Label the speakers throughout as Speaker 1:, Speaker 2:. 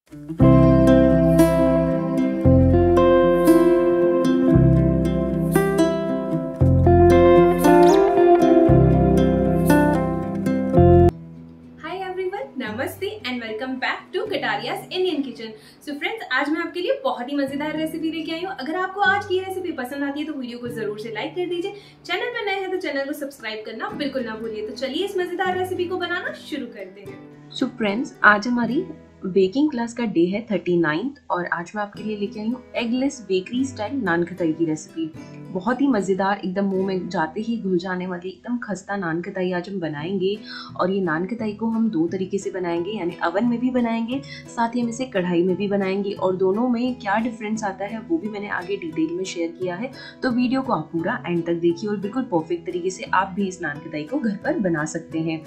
Speaker 1: नमस्ते and welcome back to Kataria's Indian kitchen. So friends, आज मैं आपके लिए बहुत ही मजेदार रेसिपी लेके आई हूँ। अगर आपको आज की रेसिपी पसंद आती है तो वीडियो को जरूर से लाइक कर दीजिए। चैनल पर नए हैं तो चैनल को सब्सक्राइब करना बिल्कुल ना भूलिए। तो चलिए इस मजेदार रेसिपी को बनाना शुरू करते हैं।
Speaker 2: सो फ्रेंड्स, आज हमारी बेकिंग क्लास का डे है 39 और आज मैं आपके लिए लेके आई हूँ एगलेस बेकरी स्टाइल नान खटाई की रेसिपी। बहुत ही मज़ेदार, एकदम मुंह में जाते ही घुल जाने वाली एकदम खस्ता नान खटाई आज हम बनाएंगे। और ये नान खटाई को हम दो तरीके से बनाएंगे, यानी अवन में भी बनाएंगे, साथ ही हम इसे कढ़ाई में भी बनाएंगे। और दोनों में क्या डिफरेंस आता है वो भी मैंने आगे डिटेल में शेयर किया है। तो वीडियो को आप पूरा एंड तक देखिए और बिल्कुल परफेक्ट तरीके से आप भी इस नान खटाई को घर पर बना सकते हैं।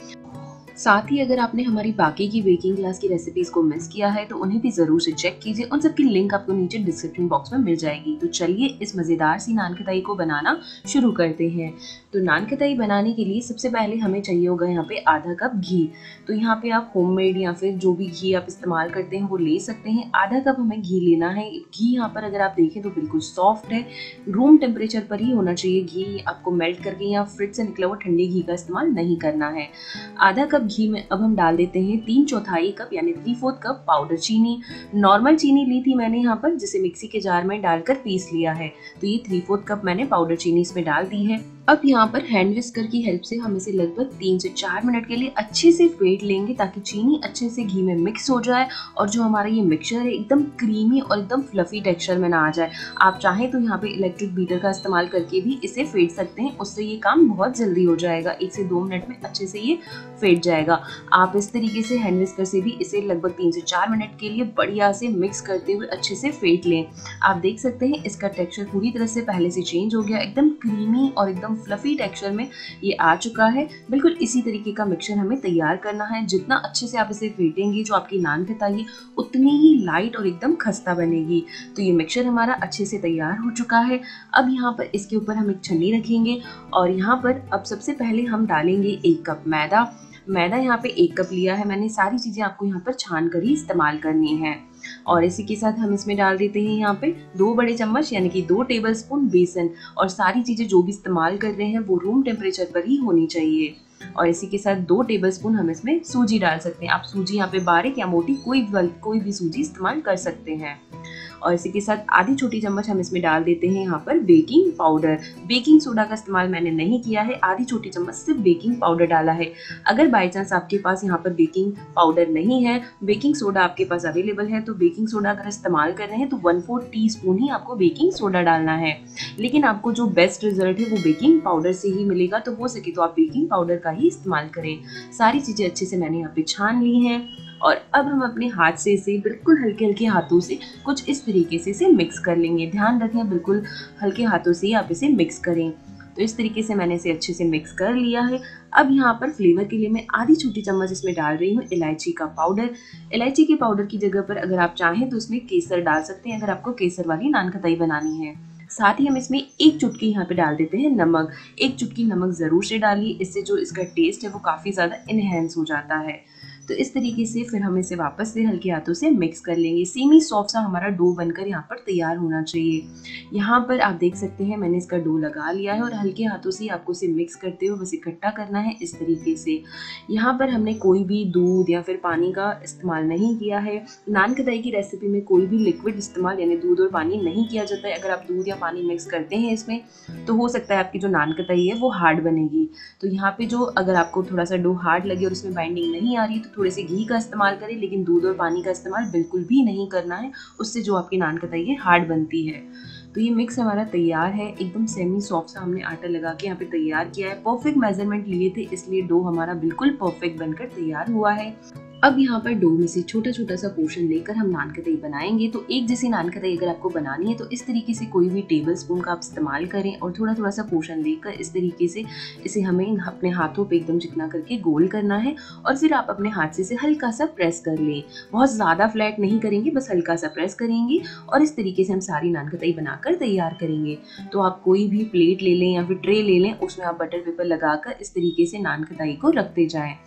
Speaker 2: साथ ही अगर आपने हमारी बाकी की बेकिंग क्लास की रेसिपीज को मिस किया है तो उन्हें भी जरूर से चेक कीजिए। उन सबकी लिंक आपको नीचे डिस्क्रिप्शन बॉक्स में मिल जाएगी। तो चलिए इस मजेदार सी नान खटाई को बनाना शुरू करते हैं। तो नान खटाई बनाने के लिए सबसे पहले हमें चाहिए होगा यहाँ पे आधा कप घी। तो यहाँ पे आप होममेड या फिर जो भी घी आप इस्तेमाल करते हैं वो ले सकते हैं। आधा कप हमें घी लेना है। घी यहाँ पर अगर आप देखें तो बिल्कुल सॉफ्ट है, रूम टेम्परेचर पर ही होना चाहिए। घी आपको मेल्ट करके या फ्रिज से निकला हुआ ठंडे घी का इस्तेमाल नहीं करना है। आधा कप घी में अब हम डाल देते हैं 3/4 कप यानी 3/4 कप पाउडर चीनी। नॉर्मल चीनी ली थी मैंने यहाँ पर, जिसे मिक्सी के जार में डालकर पीस लिया है। तो ये 3/4 कप मैंने पाउडर चीनी इसमें डाल दी है। अब यहाँ पर हैंड विस्कर की हेल्प से हम इसे लगभग 3 से 4 मिनट के लिए अच्छे से फेंट लेंगे ताकि चीनी अच्छे से घी में मिक्स हो जाए और जो हमारा ये मिक्सचर है एकदम क्रीमी और एकदम फ्लफी टेक्सचर में ना आ जाए। आप चाहें तो यहाँ पे इलेक्ट्रिक बीटर का इस्तेमाल करके भी इसे फेंट सकते हैं, उससे ये काम बहुत जल्दी हो जाएगा। 1 से 2 मिनट में अच्छे से ये फेंट जाएगा। आप इस तरीके से हैंड विस्कर से भी इसे लगभग 3 से 4 मिनट के लिए बढ़िया से मिक्स करते हुए अच्छे से फेंट लें। आप देख सकते हैं इसका टेक्सचर पूरी तरह से पहले से चेंज हो गया, एकदम क्रीमी और एकदम फ्लफी टेक्सचर में ये आ चुका है। बिल्कुल इसी तरीके का मिक्सचर हमें तैयार करना है। जितना अच्छे से आप इसे फेंटेंगे जो आपकी नान खटाई है उतनी ही लाइट और एकदम खस्ता बनेगी। तो ये मिक्सचर हमारा अच्छे से तैयार हो चुका है। अब यहाँ पर इसके ऊपर हम एक छन्नी रखेंगे और यहाँ पर अब सबसे पहले हम डालेंगे 1 कप मैदा। मैदा यहाँ पे 1 कप लिया है मैंने। सारी चीजें आपको यहाँ पर छान कर ही इस्तेमाल करनी है। और इसी के साथ हम इसमें डाल देते हैं यहाँ पे 2 बड़े चम्मच यानी कि 2 टेबलस्पून बेसन। और सारी चीजें जो भी इस्तेमाल कर रहे हैं वो रूम टेम्परेचर पर ही होनी चाहिए। और इसी के साथ 2 टेबलस्पून हम इसमें सूजी डाल सकते हैं। आप सूजी यहाँ पे बारीक या मोटी कोई भी सूजी इस्तेमाल कर सकते हैं। और इसी के साथ आधी छोटी चम्मच हम इसमें डाल देते हैं यहाँ पर बेकिंग पाउडर। बेकिंग सोडा का इस्तेमाल मैंने नहीं किया है, आधी छोटी चम्मच सिर्फ बेकिंग पाउडर डाला है। अगर बाई चांस आपके पास यहाँ पर बेकिंग पाउडर नहीं है, बेकिंग सोडा आपके पास अवेलेबल है, तो बेकिंग सोडा अगर इस्तेमाल कर रहे हैं तो 1/4 टीस्पून ही आपको बेकिंग सोडा डालना है। लेकिन आपको जो बेस्ट रिजल्ट है वो बेकिंग पाउडर से ही मिलेगा, तो हो सके तो आप बेकिंग पाउडर का ही इस्तेमाल करें। सारी चीजें अच्छे से मैंने यहाँ पे छान ली हैं और अब हम अपने हाथ से इसे बिल्कुल हल्के हल्के हाथों से कुछ इस तरीके से इसे मिक्स कर लेंगे। ध्यान रखें बिल्कुल हल्के हाथों से आप इसे मिक्स करें। तो इस तरीके से मैंने इसे अच्छे से मिक्स कर लिया है। अब यहाँ पर फ्लेवर के लिए मैं आधी छोटी चम्मच इसमें डाल रही हूँ इलायची का पाउडर। इलायची के पाउडर की जगह पर अगर आप चाहें तो इसमें केसर डाल सकते हैं, अगर आपको केसर वाली नान खटाई बनानी है। साथ ही हम इसमें 1 चुटकी यहाँ पे डाल देते हैं नमक। 1 चुटकी नमक जरूर से डालिए, इससे जो इसका टेस्ट है वो काफ़ी ज़्यादा इनहेंस हो जाता है। तो इस तरीके से फिर हम इसे वापस से हल्के हाथों से मिक्स कर लेंगे। सेमी सॉफ्ट सा हमारा डो बनकर यहाँ पर तैयार होना चाहिए। यहाँ पर आप देख सकते हैं मैंने इसका डो लगा लिया है और हल्के हाथों से आपको इसे मिक्स करते हुए बस इकट्ठा करना है इस तरीके से। यहाँ पर हमने कोई भी दूध या फिर पानी का इस्तेमाल नहीं किया है। नान खटाई की रेसिपी में कोई भी लिक्विड इस्तेमाल यानी दूध और पानी नहीं किया जाता है। अगर आप दूध या पानी मिक्स करते हैं इसमें तो हो सकता है आपकी जो नान खटाई है वो हार्ड बनेगी। तो यहाँ पे जो अगर आपको थोड़ा सा डो हार्ड लगे और उसमें बाइंडिंग नहीं आ रही तो थोड़े से घी का इस्तेमाल करें, लेकिन दूध और पानी का इस्तेमाल बिल्कुल भी नहीं करना है, उससे जो आपकी नान खटाई है हार्ड बनती है। तो ये मिक्स हमारा तैयार है। एकदम सेमी सॉफ्ट सा हमने आटा लगा के यहाँ पे तैयार किया है। परफेक्ट मेजरमेंट लिए थे इसलिए डो हमारा बिल्कुल परफेक्ट बनकर तैयार हुआ है। अब यहाँ पर डो में से छोटा छोटा सा पोर्शन लेकर हम नान खटाई बनाएंगे। तो एक जैसी नान खटाई अगर आपको बनानी है तो इस तरीके से कोई भी टेबल स्पून का आप इस्तेमाल करें और थोड़ा थोड़ा सा पोर्शन लेकर इस तरीके से इसे हमें अपने हाथों पे एकदम चिकना करके गोल करना है और फिर आप अपने हाथ से इसे हल्का सा प्रेस कर लें। बहुत ज़्यादा फ्लैट नहीं करेंगे, बस हल्का सा प्रेस करेंगे और इस तरीके से हम सारी नान खटाई बनाकर तैयार करेंगे। तो आप कोई भी प्लेट ले लें या फिर ट्रे ले लें, उसमें आप बटर पेपर लगाकर इस तरीके से नान खटाई को रखते जाएं।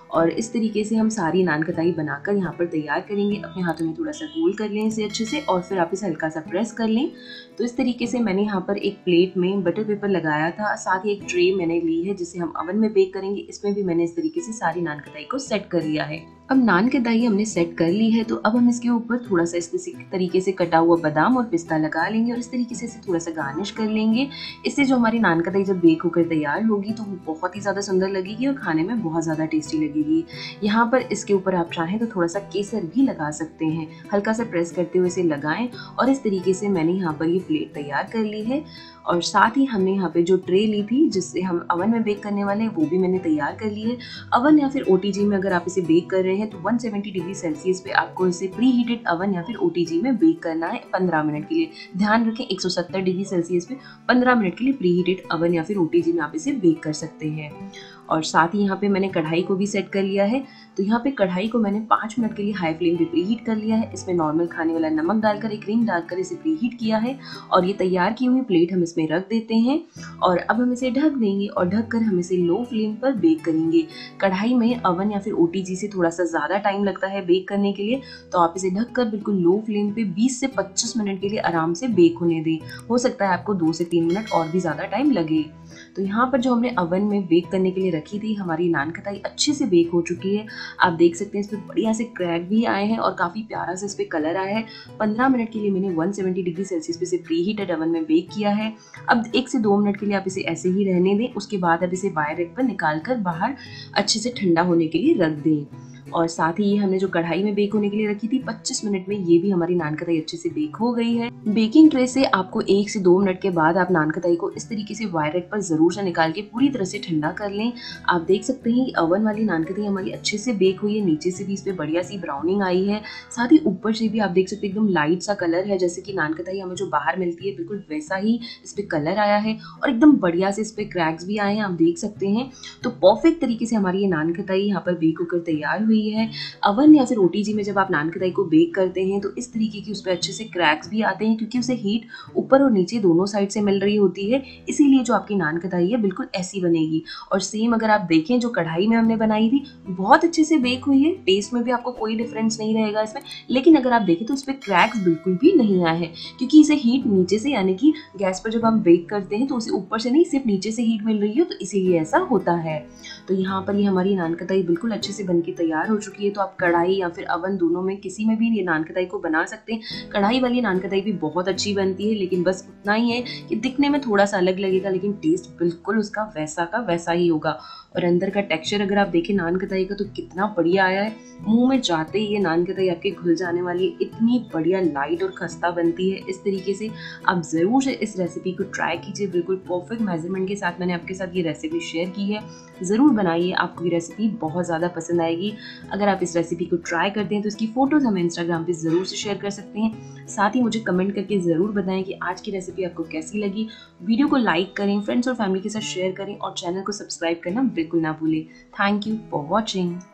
Speaker 2: और इस तरीके से हम सारी नान कताई बनाकर यहाँ पर तैयार करेंगे। अपने हाथों में थोड़ा सा गोल कर लें इसे अच्छे से और फिर आप इसे हल्का सा प्रेस कर लें। तो इस तरीके से मैंने यहाँ पर एक प्लेट में बटर पेपर लगाया था, साथ ही एक ट्रे मैंने ली है जिसे हम ओवन में बेक करेंगे। इसमें भी मैंने इस तरीके से सारी नान कताई को सेट कर लिया है। अब नान कताई हमने सेट कर ली है, तो अब हम इसके ऊपर थोड़ा सा इस तरीके से कटा हुआ बादाम और पिस्ता लगा लेंगे और इस तरीके से इसे थोड़ा सा गार्निश कर लेंगे। इससे जो हमारी नान कताई जब बेक होकर तैयार होगी तो वो बहुत ही ज़्यादा सुंदर लगेगी और खाने में बहुत ज़्यादा टेस्टी लगेगी। यहाँ पर इसके ऊपर आप चाहें तो थोड़ा सा केसर भी लगा सकते हैं। हल्का सा प्रेस करते हुए इसे लगाएं और इस तरीके से मैंने यहाँ पर ये प्लेट तैयार कर ली है। और साथ ही हमने यहाँ पे जो ट्रे ली थी जिससे हम ओवन में बेक करने वाले हैं वो भी मैंने तैयार कर ली है। ओवन या फिर ओटीजी में अगर आप इसे बेक कर रहे हैं तो 170 डिग्री सेल्सियस पे आपको इसे प्री हीटेड ओवन या फिर ओटीजी में बेक करना है 15 मिनट के लिए। ध्यान रखें 170 डिग्री सेल्सियस पे 15 मिनट के लिए प्री हीटेड ओवन या फिर ओटीजी में आप इसे बेक कर सकते हैं। और साथ ही यहाँ पे मैंने कढ़ाई को भी सेट कर लिया है। तो यहाँ पे कढ़ाई को मैंने 5 मिनट के लिए हाई फ्लेम पे प्री हीट कर लिया है। इसमें नॉर्मल खाने वाला नमक डालकर एक रिंग डालकर इसे प्री हीट किया है और ये तैयार की हुई प्लेट हम इसमें रख देते हैं और अब हम इसे ढक देंगे और ढककर हम इसे लो फ्लेम पर बेक करेंगे। कढ़ाई में ओवन या फिर ओटीजी से थोड़ा सा ज़्यादा टाइम लगता है बेक करने के लिए, तो आप इसे ढककर बिल्कुल लो फ्लेम पे 20 से 25 मिनट के लिए आराम से बेक होने दें। हो सकता है आपको 2 से 3 मिनट और भी ज़्यादा टाइम लगे। तो यहाँ पर जो हमने ओवन में बेक करने के लिए रखी थी हमारी नान कताई अच्छे से बेक हो चुकी है। आप देख सकते हैं इस पर बढ़िया से क्रैक भी आए हैं और काफ़ी प्यारा से इस पर कलर आया है। 15 मिनट के लिए मैंने 170 डिग्री सेल्सियस पे इसे प्री हीटेड ओवन में बेक किया है। अब 1 से 2 मिनट के लिए आप इसे ऐसे ही रहने दें। उसके बाद अब इसे बाहर रैक पर निकाल कर बाहर अच्छे से ठंडा होने के लिए रख दें। और साथ ही ये हमने जो कढ़ाई में बेक होने के लिए रखी थी 25 मिनट में ये भी हमारी नान कताई अच्छे से बेक हो गई है। बेकिंग ट्रे से आपको 1 से 2 मिनट के बाद आप नान कताई को इस तरीके से वायर रैक पर जरूर से निकाल के पूरी तरह से ठंडा कर लें। आप देख सकते हैं ओवन वाली नान कताई हमारी अच्छे से बेक हुई है। नीचे से भी इस पर बढ़िया सी ब्राउनिंग आई है, साथ ही ऊपर से भी आप देख सकते हैं एकदम लाइट सा कलर है, जैसे कि नान कताई हमें जो बाहर मिलती है बिल्कुल वैसा ही इस पर कलर आया है और एकदम बढ़िया से इस पर क्रैक्स भी आए हैं, आप देख सकते हैं। तो परफेक्ट तरीके से हमारी ये नान कताई यहाँ पर बेक होकर तैयार हुई है। ओवन या फिर ओटीजी में जब आप नान कताई को बेक करते हैं तो इस तरीके की उस पर अच्छे से क्रैक्स भी आते हैं क्योंकि उसे हीट ऊपर और नीचे दोनों साइड से मिल रही होती है, इसीलिए जो आपकी नान कताई है बिल्कुल ऐसी बनेगी। और सेम अगर आप देखें जो कढ़ाई में हमने बनाई थी बहुत अच्छे से बेक हुई है, टेस्ट में भी आपको कोई डिफरेंस नहीं रहेगा इसमें। लेकिन अगर आप देखें तो उस पर क्रैक्स बिल्कुल भी नहीं आए हैं क्योंकि इसे हीट नीचे से यानी कि गैस पर जब हम बेक करते हैं तो उसे ऊपर से नहीं सिर्फ नीचे से हीट मिल रही है, तो इसीलिए ऐसा होता है। तो यहाँ पर ये हमारी नान कताई बिल्कुल अच्छे से बनके तैयार हो चुकी है। तो आप कढ़ाई या फिर ओवन दोनों में किसी में भी ये नान कताई को बना सकते हैं। कढ़ाई वाली नान कताई भी बहुत अच्छी बनती है, लेकिन बस उतना ही है कि दिखने में थोड़ा सा अलग लगेगा लेकिन टेस्ट बिल्कुल उसका वैसा का वैसा ही होगा। और अंदर का टेक्सचर अगर आप देखें नान कताई का तो कितना बढ़िया आया है। मुंह में जाते ही ये नान कताई आपके घुल जाने वाली है, इतनी बढ़िया लाइट और खस्ता बनती है। इस तरीके से आप ज़रूर से इस रेसिपी को ट्राई कीजिए। बिल्कुल परफेक्ट मेजरमेंट के साथ मैंने आपके साथ ये रेसिपी शेयर की है, ज़रूर बनाइए, आपको ये रेसिपी बहुत ज़्यादा पसंद आएगी। अगर आप इस रेसिपी को ट्राई करते हैं तो इसकी फ़ोटोज़ हमें इंस्टाग्राम पे ज़रूर से शेयर कर सकते हैं। साथ ही मुझे कमेंट करके ज़रूर बताएं कि आज की रेसिपी आपको कैसी लगी। वीडियो को लाइक करें, फ्रेंड्स और फैमिली के साथ शेयर करें और चैनल को सब्सक्राइब करना बिल्कुल ना भूलें। Thank you for watching.